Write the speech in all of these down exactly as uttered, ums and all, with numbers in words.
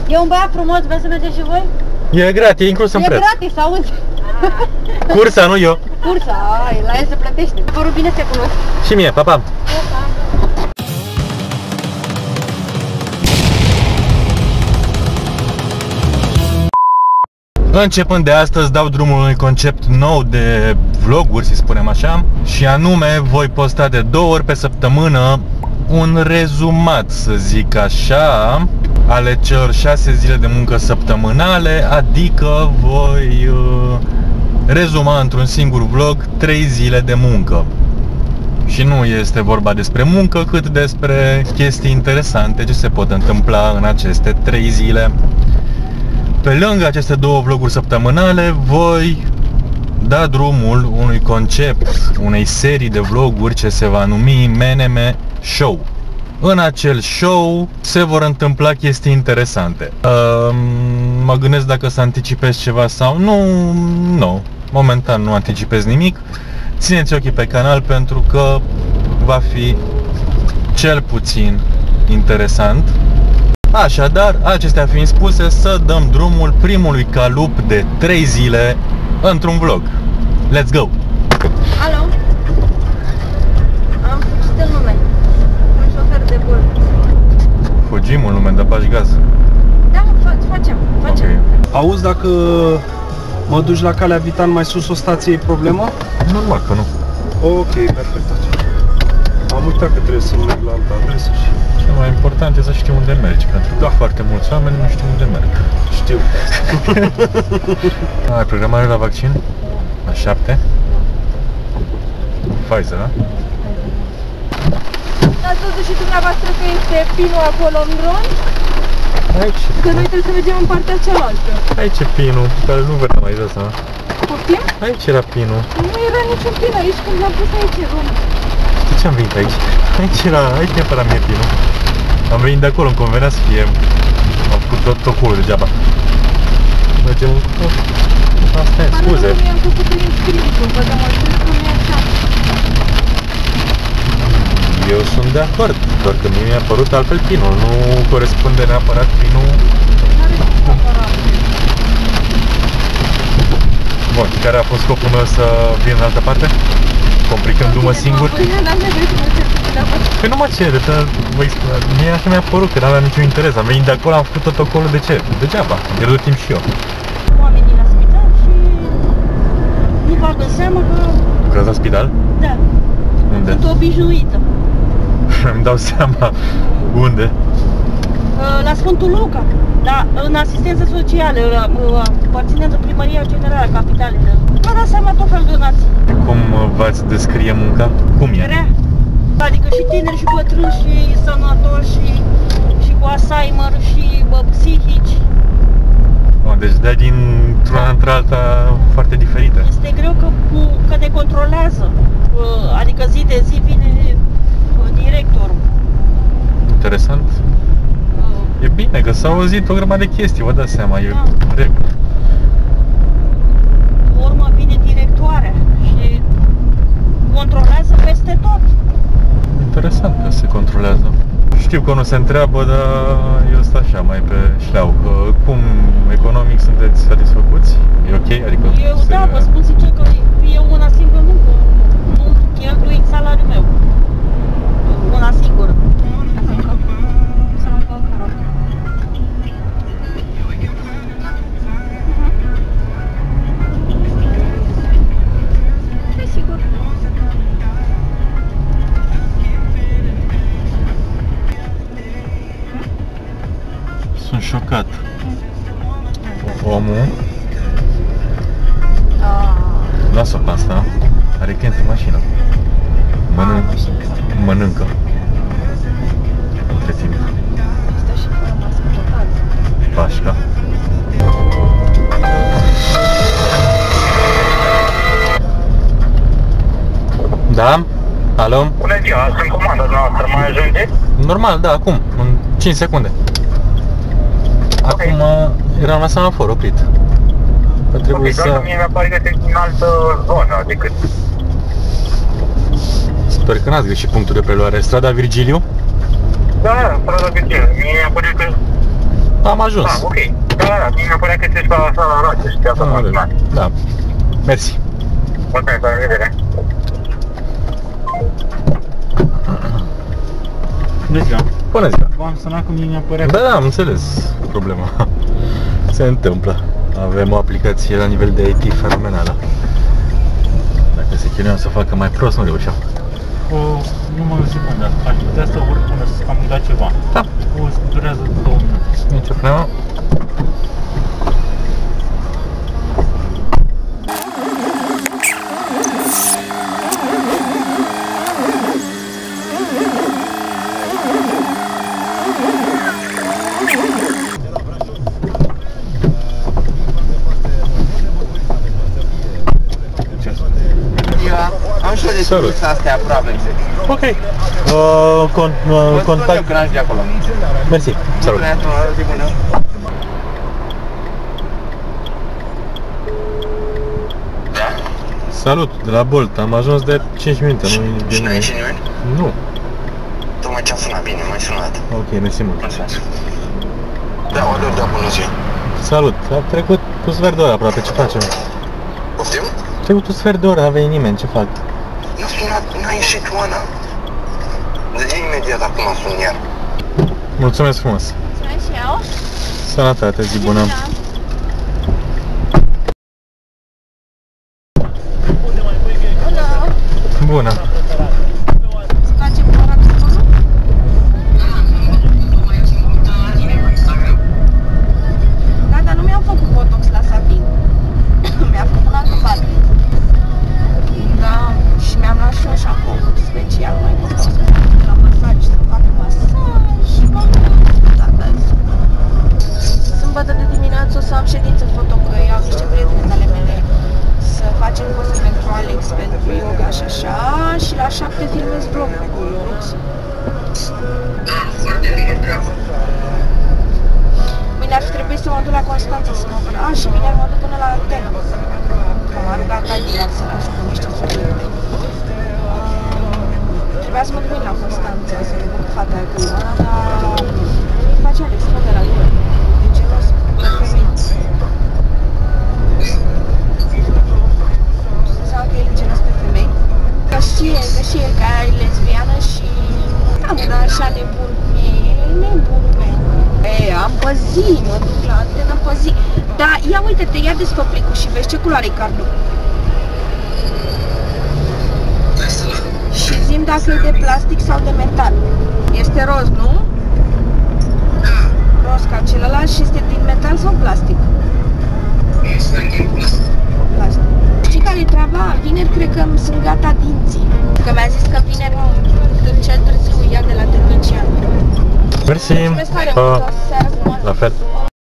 E un băiat frumos, vreți să mergeți și voi? E gratis, e inclus în e preț. E gratis, auzi? Cursa, nu eu. Cursa, ai, la el se plătește. Părul bine se cunosc. Și mie, pa, pa. Începând de astăzi dau drumul unui concept nou de vloguri, să spunem așa, și anume voi posta de două ori pe săptămână un rezumat, să zic așa, ale celor șase zile de muncă săptămânale, adică voi uh, rezuma într-un singur vlog trei zile de muncă. Și nu este vorba despre muncă, cât despre chestii interesante ce se pot întâmpla în aceste trei zile. Pe lângă aceste două vloguri săptămânale, voi da drumul unui concept, unei serii de vloguri ce se va numi M N M Show. În acel show se vor întâmpla chestii interesante. Uh, mă gândesc dacă să anticipez ceva sau nu, nu. Momentan nu anticipez nimic. Țineți ochii pe canal pentru că va fi cel puțin interesant. Așadar, acestea fiind spuse, să dăm drumul primului calup de trei zile într-un vlog. Let's go! Alo? Am fugit în lume. Un șofer de bol. Fugim în lume, dar bagi gaz. Da, facem, facem. Okay. Auzi, dacă mă duci la Calea Vitan mai sus o stație, e problemă? Normal că nu. Ok, perfect. Am uitat că trebuie să merg la altă adresă și... Cel mai important e să știi unde mergi, pentru că da, foarte mulți oameni nu știu unde merg. Știu. Ai programare la vaccin? La șapte? Pfizer, da? Ați văzut și dumneavoastră că este pinul acolo în dron? Aici. Că noi trebuie să mergem în partea cealaltă. Aici e pinul, care nu vedeam mai jos, da? Poftim? Aici era pinul. Nu era niciun pin aici când l-am pus aici, Rom. De ce am venit aici? Aici era, aici neapărat mie pinul. Am venit de acolo, îmi convenea să fie. Am făcut tot tocolul degeaba. Mergem încolo. Asta e, scuze. Nu, mi-am făcut în inscripție, că am ajuns că nu e așa. Eu sunt de acord, doar că mie mi-a părut altfel pinul, nu corespunde neapărat pinul. N-are cum aparat. Bun, care a fost scopul meu să vin în altă parte? Complicându-mă singur? Păi nu mă cere, că mie așa mi-a părut, că n-aveam niciun interes. Am venit de acolo, am făcut tot ocolul, de ce? Degeaba, am pierdut timp și eu. Oamenii la spital și nu bagă seama că... Lucrați la spital? Da. Unde? Sunt obișnuită. Îmi dau seama. Unde? La Sfântul Luca, da, în asistență socială, aparținând în Primăria Generală a Capitalei. Mă dau seama tot fel de donații. Cum v-ați descrie munca? Cum e? Rea. Adică și tineri, și bătrâni, și sănătoși, și, și cu Alzheimer, și bă, psihici. O, deci dai dintr-una într-alta foarte diferită. Este greu că, că ne controlează, adică zi de zi vine directorul. Interesant. E bine că s-au auzit o grămadă de chestii, vă dați seama, e da. regulă. Pe urmă vine directoarea și controlează peste tot. Interesant că se controlează. Știu că nu se întreabă, dar eu stau așa mai pe șleau. Cum economic sunteți satisfăcuți? E ok? Adică eu da, vă spun sincer că eu una singură nu, nu cheltuind salariul meu. Una singură. Sunt șocat. Omul lasă-o pe asta. Are client în mașină. Mănânc, mănâncă. Între timp. Stă și fără mască total. Pașca. Da? Alo? Bună ziua, sunt comanda noastră, mai ajunge? Normal, da, acum, în cinci secunde. Acum okay. Eram la semafor, oprit. Că trebuie okay, să... Doar că mie mi-apare că este în altă zonă decât... Sper că n-ați greșit punctul de preluare. Strada Virgiliu? Da, strada Virgiliu. Mie mi-apare că Am ajuns. Ah, ok. Da, da, da. Mi-a părea că ți-ești pe la sala Rache și te-a Ah, sunat. da. Mersi. Mulțumesc, la revedere. Bună ziua! Bună ziua. V-am sunat că mie mi-a părea Da, da, am înțeles problema. Se întâmplă. Avem o aplicație la nivel de I T fenomenală. Dacă se chinuiau să facă mai prost, nu reușeau. o, numai o secundă. Aș putea să urc până să am uitat ceva. Da. O, durează două minute. Nici o problemă. Am și o de Salut. sursa astea aproape. Ok. Uh, con, uh, contact. Când ajungi de acolo. Mersi. Salut. Mulțumesc, zi bună. Salut, de la Bolt. Am ajuns de cinci minute. Nu Și n-a ieșit nimeni? Nu. Tocmai ce-am sunat, bine, m-ai sunat. Ok, mersi mult. Mulțumesc. Da, o da, bună ziua. Salut. A trecut un sfert de oră aproape. Ce facem? Poftim? A trecut un sfert de oră, n-a venit nimeni. Ce fac? Nu sunat, n-a ieșit Oana. Dă-i imediat acum sun iar. Mulțumesc frumos. Mulțumesc și eu. Sănătate, zi bună. Bună. Bună. Îți place cu ora customă? Da, dar nu mi-am făcut botox la Sabin. Mi-a făcut în altă parte. Da, și mi-am luat și un șampou special mai botox. La masaj, să fac masaj și m-am dat azi. Sâmbătă de dimineață o să am ședință foto, că iau niște prieteni ale mele să facem poze pentru Alex, pentru yoga și așa, și la șapte filmez vlogul cu Ionuț. Mâine ar fi trebuit să mă duc la Constanța să mă până. A, și mâine mă duc până la antenă. Că m-a rugat Cadillac să-l ajut cu niște subiecte. Trebuia să mă duc mâine la Constanța să mă duc cu fata aia cu Ioana, dar îi face Alex, mă de la gură. De ce nu o să mă duc femei? Sau că el e gelos pe femei. Că și el, că și el, că e lesbiană și... Am un așa nebun cum e, e nebun pe E, am pe zi, mă duc la antenă pe zi. Da, ia uite-te, ia desfă plicul și vezi ce culoare e cardul. Și zi-mi dacă e de plastic sau de metal. Este roz, nu? Roz ca celălalt și este din metal sau plastic? Plastic. Știi care e treaba? Vineri cred că sunt gata dinții. Că mi-a zis că vineri cel târziu ia de la tehnician. Mersi. Mulțumesc tare Pa. mult, o seară frumoasă. La fel.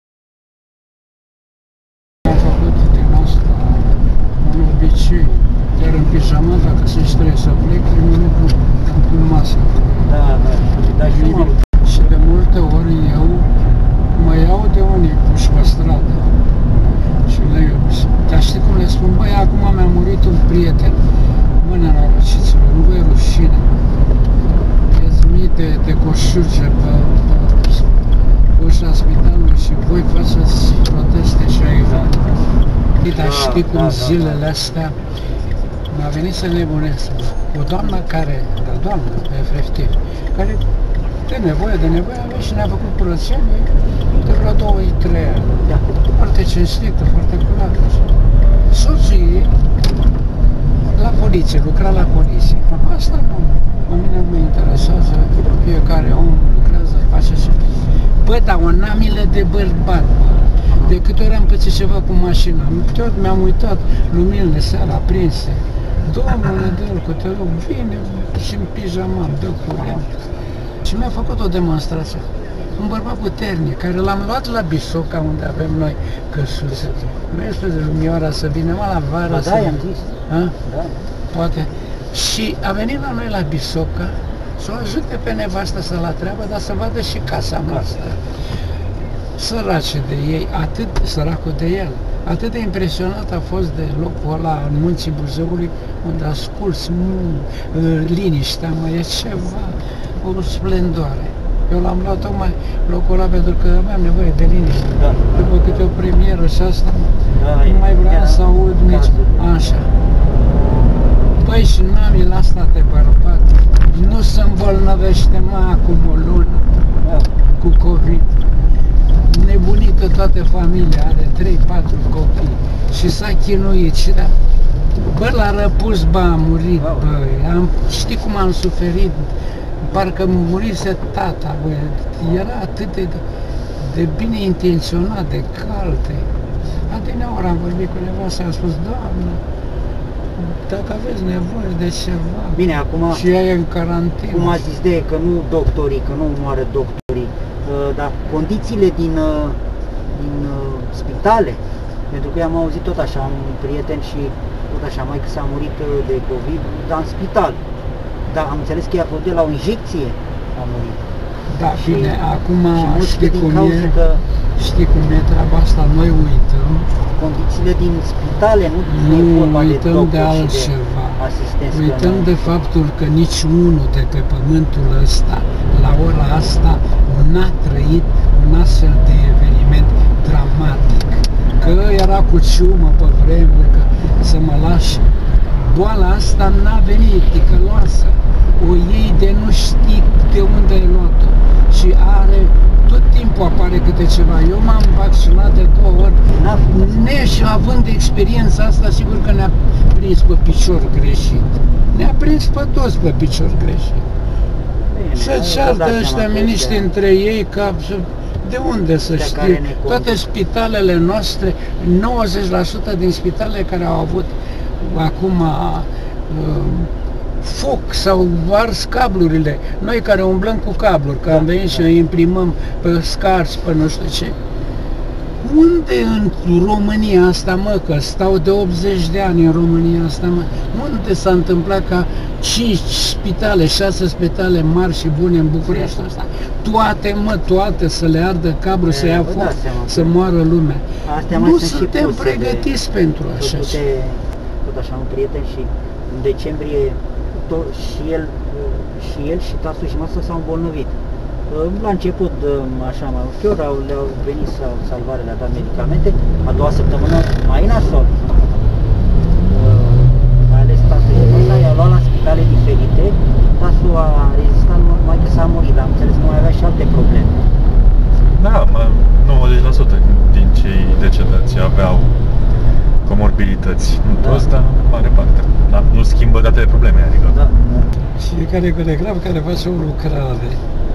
Am făcut din asta un obicei, chiar în pijama, dacă se trebuie să plec, primul lucru am pun masă. Da, da, da, și Și, și de multe ori eu mă iau de unii puși pe stradă. Și le dar știi cum le spun? Băi, acum mi-a murit un prieten. Mă, nenorociților, nu vă e rușine. Ies mii de, de coșuțe pe, pe ușa spitalului și voi faceți proteste și aici. Dar știi cum zilele astea mi-a venit să nebunesc. O doamnă care, o doamnă, efectiv, care de nevoie, de nevoie avea și ne-a făcut curățenie de vreo două trei ani. Foarte cinstită, foarte curată. Soțul ei la poliție, lucra la poliție. Asta nu, pe mine mă interesează, fiecare om lucrează, face și... Bă, dar o namilă de bărbat, de câte ori am pățit ceva cu mașina, tot mi-am uitat, luminile seara aprinse. Domnule, dă-l cu te rog, vine și în pijama, dă curent. Și mi-a făcut o demonstrație. Un bărbat puternic, care l-am luat la Bisoca, unde avem noi căsuțe. Mi-a spus de lumioara să vină, mă, la vară. Da, i-am zis. A? Da. Poate. Și a venit la noi la Bisoca să o ajute pe nevastă să la treabă, dar să vadă și casa noastră. Sărace de ei, atât săracul de el, atât de impresionat a fost de locul ăla în munții Buzăului, unde asculți liniștea, mă, e ceva, o splendoare. Eu l-am luat tocmai locul ăla pentru că aveam nevoie de liniște. Da. După câte o premieră și asta, Da, nu mai vreau era să aud nici... cazul. Așa. Păi și mami, la asta te bărbat. Nu se îmbolnăvește mai acum o lună Da. cu COVID. Nebunită toată familia, are trei patru copii și s-a chinuit și da. Bă, l-a răpus, bă, a murit, bă, am, știi cum am suferit, parcă murise tata, bă, era atât de, de bine intenționat, de calte. Adineaori am vorbit cu nevasta, am spus, Doamne, dacă aveți nevoie de ceva, Bine, acum, și ea e în carantină. cum ați zis de că nu doctorii, că nu moare doctorii, uh, dar condițiile din, uh, din uh, spitale, pentru că eu am auzit tot așa, am prieteni și tot așa, mai că s-a murit uh, de COVID, dar în spital. Dar am înțeles că i-a fost de la o injecție, a murit. Da, Și- bine, acum și mulți știi din cum cauza e, că știi cum e treaba asta, noi uităm, condițiile din spitale, nu, nu e vorba de uităm de doctor și de altceva. asistenți. Uităm că de faptul că nici unul de pe pământul ăsta, la ora asta, n-a trăit un astfel de eveniment dramatic. Că era cu ciumă pe vremuri, că să mă lași. Boala asta n-a venit ticăloasă. O iei de nu știi de unde ai luat-o. Și are, tot timpul apare câte ceva. Eu m-am vaccinat de două ori. n-a fost. Ne și având experiența asta, sigur că ne-a prins pe picior greșit. Ne-a prins pe toți pe picior greșit. Bine, Să vă ceartă dați ăștia seama că miniștri ăștia- între ei ca să... De unde să Ăștia care știe? ne conduc. Toate spitalele noastre, nouăzeci la sută din spitalele care au avut acum uh, foc sau ars cablurile, noi care umblăm cu cabluri, că am venit și îi imprimăm pe scarți, pe nu știu ce. Unde în România asta, mă, că stau de optzeci de ani în România asta, mă, unde s-a întâmplat ca cinci spitale, șase spitale mari și bune în București asta, toate, mă, toate să le ardă cablu, să ia vă foc, dați seama să că moară lumea. Astea mai Nu sunt și suntem puse de- pregătiți pentru așa făcute, ceva. tot așa, un prieten și în decembrie tot, și el și el și tasul și masa s-au îmbolnăvit. La început, așa, mai ușor, au, le-au venit salvare, le-a dat medicamente, a doua săptămână mai nasol. Mai ales tasul și masa, i-au luat la spitale diferite, tasul a rezistat numai că s-a murit, dar am înțeles că mai avea și alte probleme. Da, mă, nouăzeci la sută din cei decedați aveau comorbilități. Nu Da. toți, dar mare parte. Da? Nu schimbă datele probleme, adică. Da. Fiecare coregraf care face o lucrare,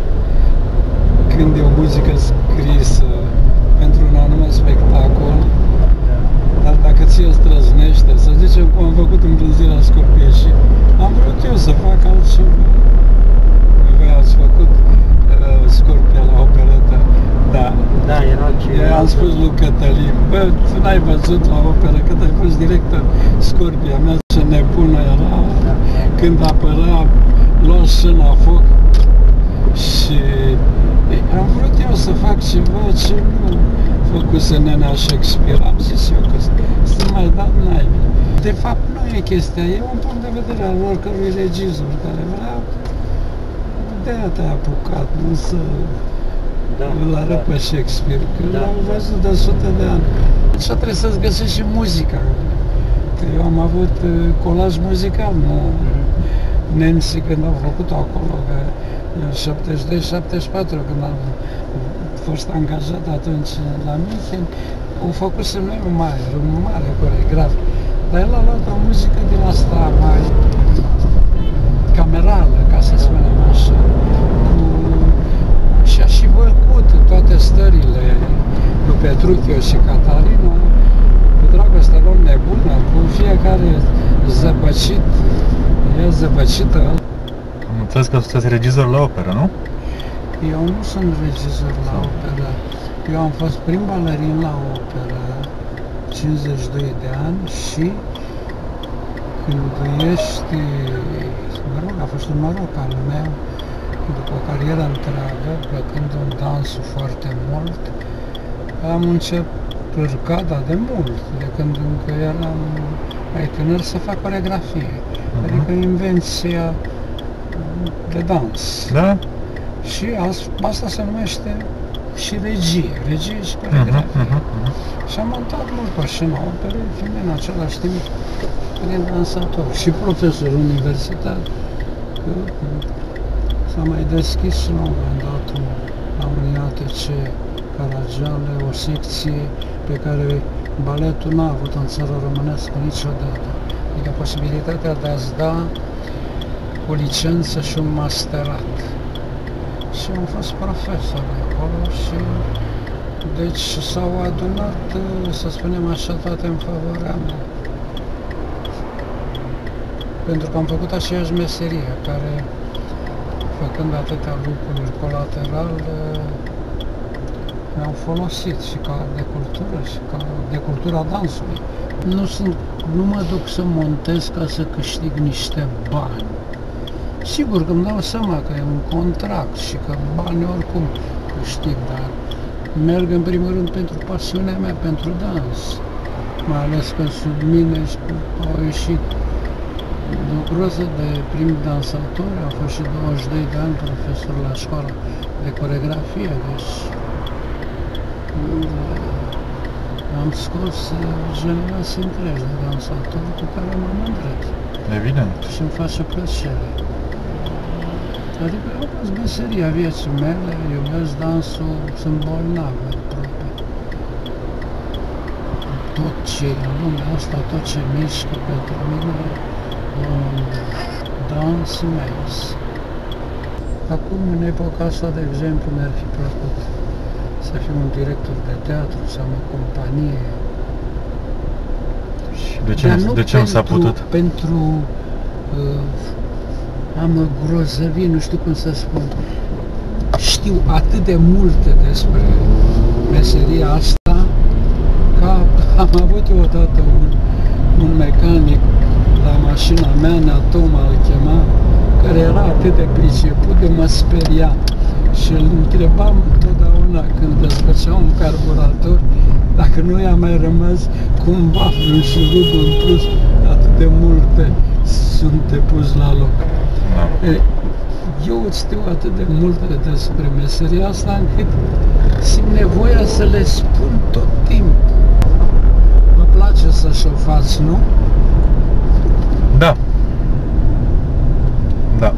când e o muzică scrisă pentru un anumit spectacol, dar dacă ți-o străznește, să zicem cum am făcut Îmbrânzirea Scorpiei și am vrut eu să fac altceva. Voi ați făcut uh, Scorpia la operetă, da. Da, era ce... Eu am spus lui Cătălin, bă, tu n-ai văzut la operă, că ai fost director Scorpia mea, ce nebună era, când apărea, lua scena foc și ei, am vrut eu să fac ceva ce nu făcuse nenea Shakespeare, am zis eu că să mai dat naibii. De fapt, nu e chestia, e un punct de vedere al oricărui regizor care vrea, de-aia te-a apucat, nu să... Da, îl arăt pe Shakespeare, că Da. l-am văzut de sute de ani. Și trebuie să-ți găsești și muzica. Că eu am avut uh, colaj muzical, nu nemții când au făcut acolo, că în șaptezeci și doi șaptezeci și patru, când am fost angajat atunci la München, au făcut să nu un mare, un mare coregraf. Dar el a luat o muzică din asta mai camerală, ca să spunem așa, cu și a și făcut toate stările lui Petruchiu și Catarina, cu dragostea lor nebună, cu fiecare zăpăcit, e zăpăcită. Am înțeles că sunteți regizor la operă, nu? Eu nu sunt regizor la operă, eu am fost prim balerin la operă, cincizeci și doi de ani și când ești, mă rog, a fost un noroc al meu, după o carieră întreagă, plăcând în dansul foarte mult, am încercat, dar de mult, de când încă eram mai tânăr, să fac coregrafie, Mhm. adică invenția de dans. Da? Și asta se numește și regie, regie și coreografie. Uh-huh, uh-huh. Și am montat mult mașina opere, fiind în același timp prin dansator și profesor universitar. Că s-a mai deschis și la un moment dat la un I A T C Caragiale, o secție pe care baletul n-a avut în țara românească niciodată. Adică posibilitatea de a-ți da o licență și un masterat. Și am fost profesor acolo și deci s-au adunat, să spunem așa, toate în favoarea mea. Pentru că am făcut aceeași meserie, care, făcând atâtea lucruri colateral, mi-au folosit și ca de cultură și ca de cultura dansului. Nu, sunt, nu mă duc să montez ca să câștig niște bani. Sigur că îmi dau seama că e un contract și că bani oricum câștig, dar merg în primul rând pentru pasiunea mea, pentru dans. Mai ales că sub mine au ieșit o groză de prim dansatori, am fost și douăzeci și doi de ani profesor la școala de coreografie, deci am scos generații întregi de dansatori cu care mă mândresc. Evident. Și îmi face plăcere. Adică a fost meseria vieții mele, iubesc dansul, sunt bolnav aproape. Tot ce e în lumea asta, tot ce mișcă pentru mine, un dans imens. Acum, în epoca asta, de exemplu, mi-ar fi plăcut să fiu un director de teatru, să am o companie. Și de ce, nu, de ce nu s-a putut? Pentru uh, am grozăvie, nu știu cum să spun. Știu atât de multe despre meseria asta, că am avut eu odată un, un mecanic la mașina mea, Neatoma îl chema, care era atât de priceput de mă speria. Și îl întrebam întotdeauna când desfăcea un carburator dacă nu i-a mai rămas cumva vreun șurub în plus, atât de multe sunt pus la loc. Da. E, eu știu atât de multe despre meseria asta încât simt nevoia să le spun tot timpul. Vă place să șofați, nu? Da. Da.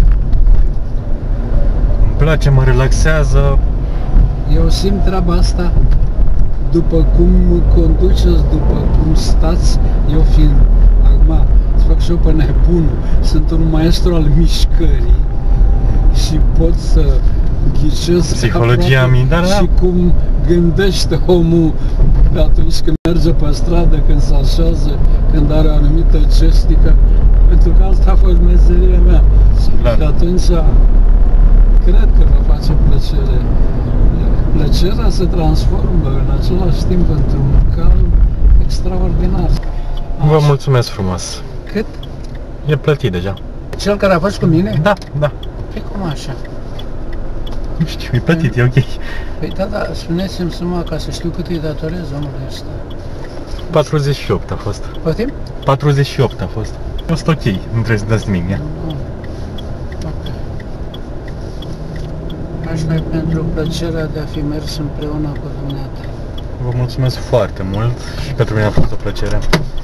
Îmi place, mă relaxează. Eu simt treaba asta după cum conduceți, după cum stați, eu fiind, acum, îți fac și eu pe nebunul, sunt un maestru al mișcării și pot să ghicesc psihologia mindară și cum gândește omul atunci când merge pe stradă, când se așează, când are o anumită gestică, pentru că asta a fost meseria mea. Clar. Și atunci cred că vă face plăcere. Plăcerea se transformă în același timp într-un calm extraordinar. Vă Așa. mulțumesc frumos. Cât? E plătit deja. Cel care a fost cu mine? Da, da. Păi cum așa? Nu știu, e plătit, e ok. Păi da, da, spuneți-mi suma ca să știu cât îi datorez omului ăsta. patruzeci și opt a fost. Poftim? patruzeci și opt a fost. A fost ok, nu trebuie să dați nimic, ia. Ok. Aș mai pentru plăcerea de a fi mers împreună cu dumneata. Vă mulțumesc foarte mult și pentru mine a fost o plăcere.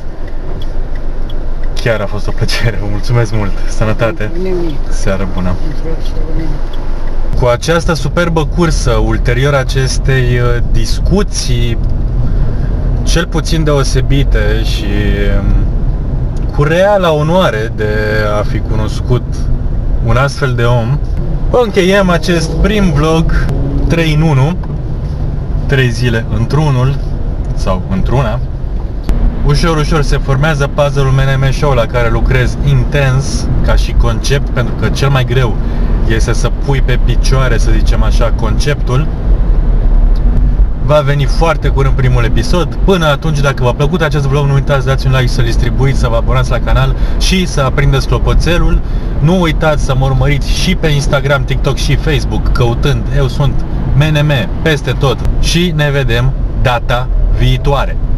Chiar a fost o plăcere, vă mulțumesc mult. Sănătate. Nimic. Seară bună. Cu această superbă cursă, ulterior acestei discuții cel puțin deosebite și cu reala onoare de a fi cunoscut un astfel de om, încheiem acest prim vlog trei în unu, trei zile într-unul sau într-una. Ușor, ușor se formează puzzle-ul M N M Show, la care lucrez intens ca și concept, pentru că cel mai greu este să pui pe picioare, să zicem așa, conceptul. Va veni foarte curând primul episod. Până atunci, dacă v-a plăcut acest vlog, nu uitați să dați un like, să-l distribuiți, să vă abonați la canal și să aprindeți clopoțelul. Nu uitați să mă urmăriți și pe Instagram, TikTok și Facebook, căutând Eu Sunt M N M peste tot. Și ne vedem data viitoare.